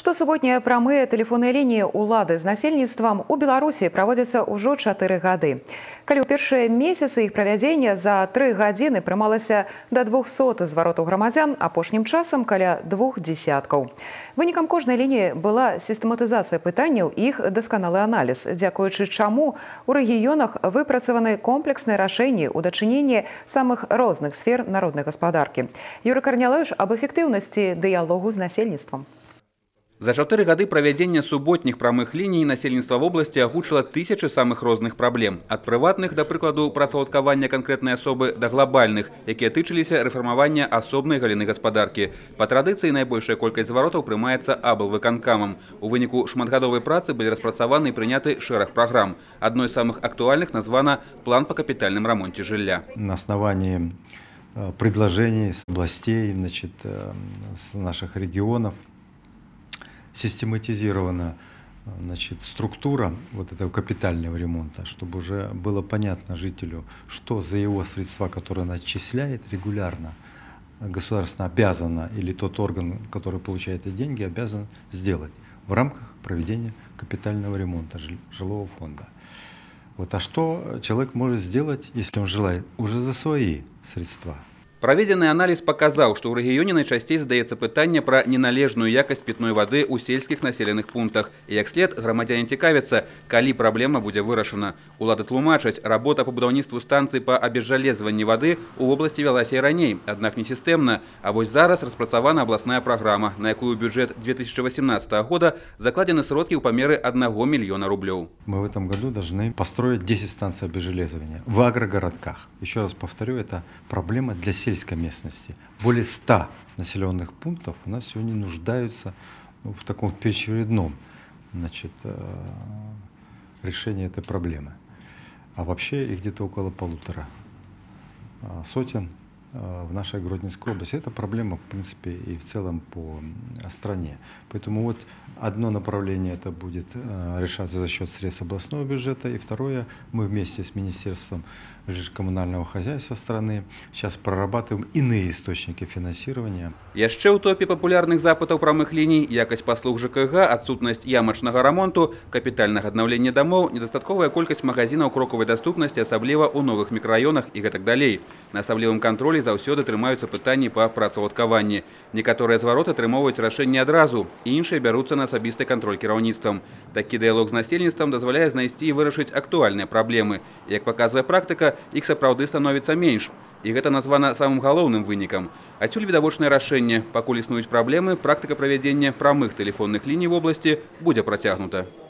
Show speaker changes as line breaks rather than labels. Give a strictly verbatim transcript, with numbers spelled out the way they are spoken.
Штосуботнія прамыя тэлефонныя лініі ўлады з насельніцтвам у Беларусі праводзяцца ўжо чатыры гады. Калі ў першыя месяцы іх правядзення за тры гадзіны прымалася да двухсот зваротаў грамадзян, апошнім часам каля двух дзесяткаў. Вынікам кожнай лініі была сістэматызацыя пытанняў і іх дасканалы аналіз, дзякуючы чаму у рэгіёнах выпрацаваны комплексныя рашэнні ў дачыненні самых розных сфер народнай гаспадаркі. Юрый Карнялович аб эфектыўнасці дыялогу з насельніцтвам.
За чатыры гады правядзення суботніх прамых ліній насельніцтва вобласці агучыла тысячы самых розных праблем. Ад прыватных, да прыкладу, працаўладкавання канкрэтнай асобы да глобальных, якія тычыліся рэфармавання асобнай галіны гаспадаркі. Па традыцыі найбольшая колькасць зваротаў прымаецца аблвыканкамам. У выніку шматгадовай працы былі распрацаваны і прыняты шэраг праграм. Адной з самых актуальных названа «План по капитальным ремонте жилья».
На основании предложений с областей, значит, с наших регионов систематизирована, значит, структура вот этого капитального ремонта, чтобы уже было понятно жителю, что за его средства, которые он отчисляет регулярно, государство обязано, или тот орган, который получает эти деньги, обязан сделать в рамках проведения капитального ремонта жилого фонда. Вот, а что человек может сделать, если он желает, уже за свои средства?
Праведзены аналіз паказаў, што ў рэгіёне найчасцей задаецца пытанне пра неналежную якасць пітной вады ў сельскіх населеных пунктах. І як след, грамадзяне цікавяцца, калі праблема будзе вырашана. Улады тлумачаць, работа па будаўніцтву станцыі па абезжалезванні вады ў вобласці вялася і раней, аднак не сістэмна. А вось зараз распрацавана абласная праграма, на якую бюджэт две тысячи восемнадцатого года закладены сродкі ў памеры одного миллиона рублёў.
Мы в этом году должны построить десять станций обезжелезывания в агрогородках. Еще раз повторю, это проблема для сельских сельской местности. Более ста населенных пунктов у нас сегодня нуждаются в таком первоочередном, значит, решении этой проблемы. А вообще их где-то около полутора сотен в нашей Гродненской области. Это проблема, в принципе, и в целом по стране. Поэтому вот одно направление это будет решаться за счет средств областного бюджета, и второе, мы вместе с Министерством коммунального хозяйства страны сейчас прорабатываем иные источники финансирования.
Яшчэ ў топе папулярных запытаў прамых ліній якасць паслуг ЖКГ, адсутнасць ямачнага рамонту, капітальнага аднаўлення дамоў, недастатковая колькасць магазинаў крокавай даступнасці, асабліва ў новых мікрараёнах і гэтак далей. На асаблівым кантролі заўсёды трымаюцца пытанні па працаўладкаванні. Некаторыя звароты атрымоўваюць рашэнне адразу, іншыя бяруцца на асабісты кантроль кіраўніцтвам. Такі дыялог з насельніцтвам дазваляе знайсці і вырашыць актуальныя праблемы. Як паказвае практыка, іх сапраўды становіцца менш. І гэта названа самым галоўным вынікам. Адсюль відавочнае рашэнне. Пакуль існуюць праблемы, практыка правядзення прамых тэлефонных ліній в обласці будзе працягнута.